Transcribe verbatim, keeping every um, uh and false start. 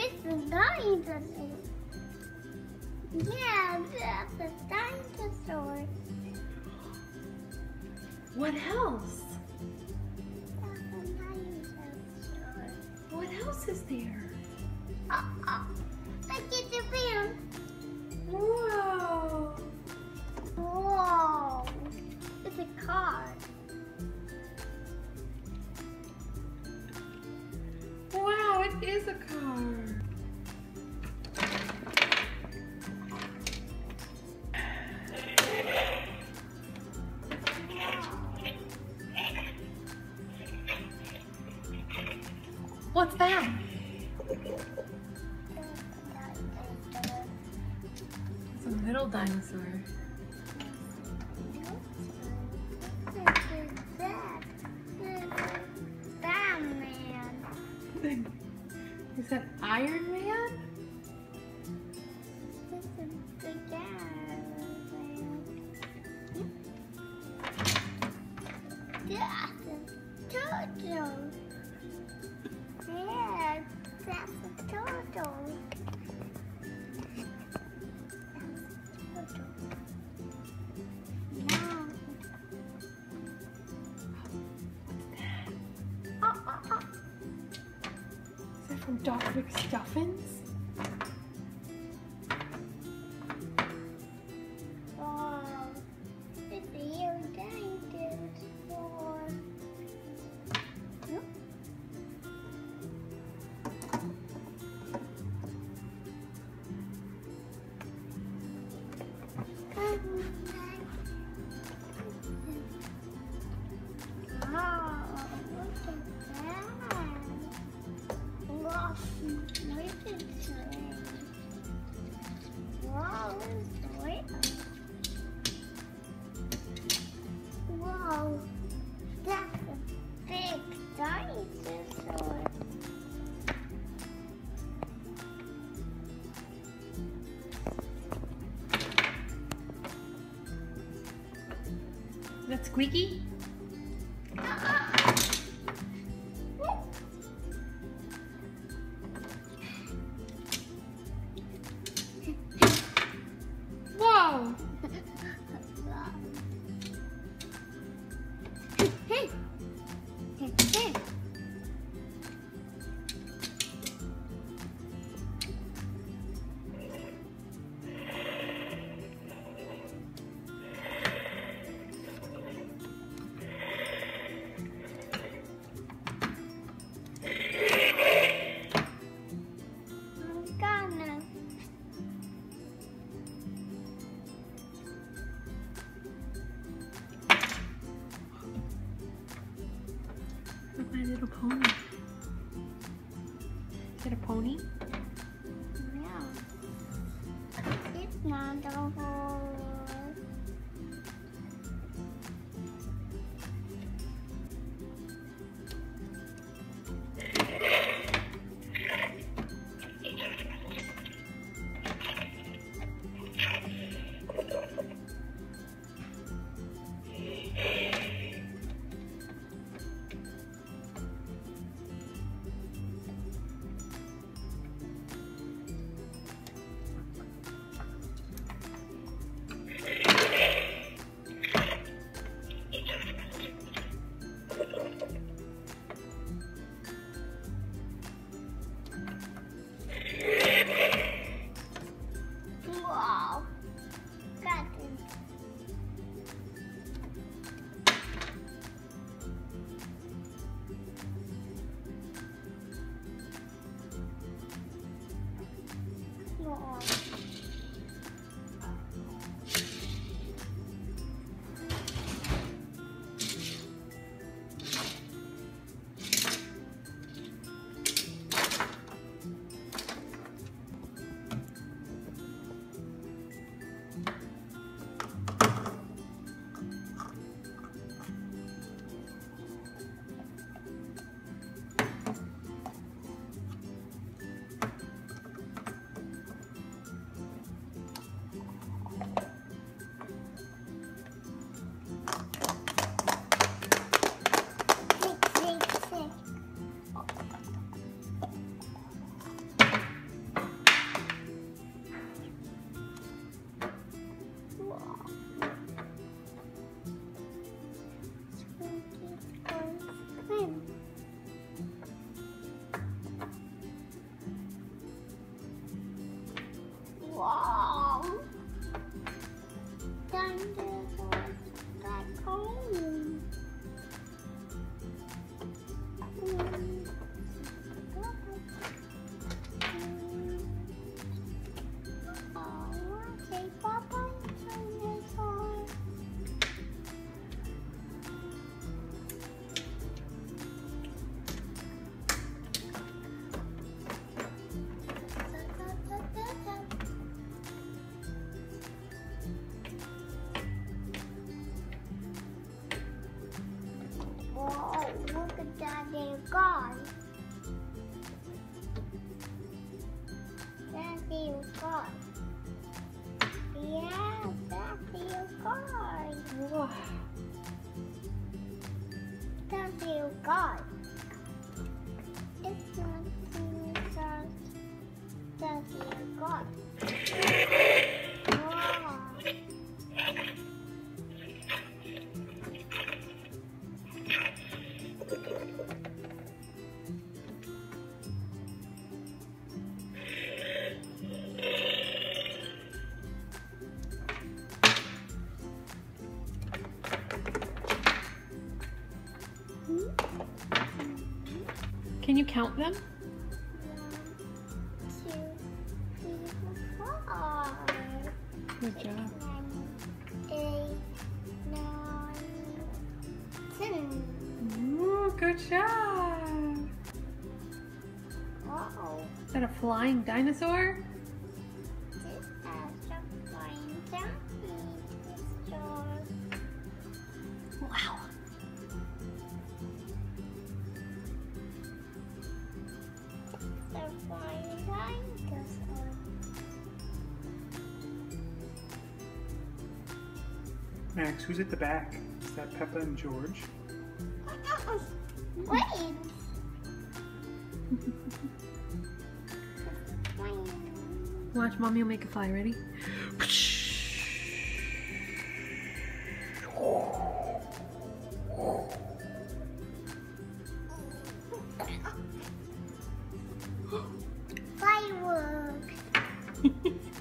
it's a dinosaur. Yeah, that's a dinosaur. What else? That's a dinosaur. What else is there? Uh oh. Look at the van. Whoa. Whoa. It's a car. Wow, it is a car. What's that? It's a little dinosaur. What is that? Batman. Is that Iron Man? This is the Batman. That's a turtle. Yeah, that's a turtle. That's a turtle. Now. Oh, oh, oh. Is that from Doctor McStuffins? Wow. It's a real dinosaur. Nope. Wow, look at that. Wow, look at that. Wow, look. Wow, that's a big dinosaur. Is that Squeaky? Whoa! Hey! Hey! Hey! I'm gonna. Look, my little pony. Is it a pony? Yeah. It's not a horse. Daddy gone. Daddy gone. Yeah, Daddy gone. Whoa. Daddy gone. It's not dinosaur. Daddy gone. Wow. Can you count them? One, two, three, four. Good job. Seven, eight, nine, ten. Ooh, good job. Wow. Is that a flying dinosaur? This is a flying dinosaur. Wow. It's a flying dinosaur. Max, who's at the back? Is that Peppa and George? Wait. Flying. Watch, Mommy will make it fly. Ready? Fireworks.